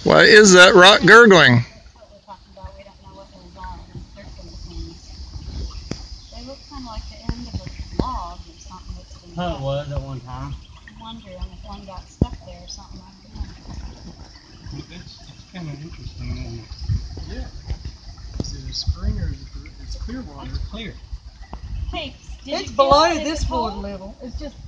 Why is that rock gurgling? That's what we're talking about. We don't know what those are. They're circular things. They look kind of like the end of a log or something that's been How it was at one time. I'm wondering if one got stuck there or something. I don't know. It's kind of interesting, isn't it? Yeah. Is it a spring or is it, it's clear water? It's clear. Hey, did It's you below feel it? Is this it water cold? level. It's just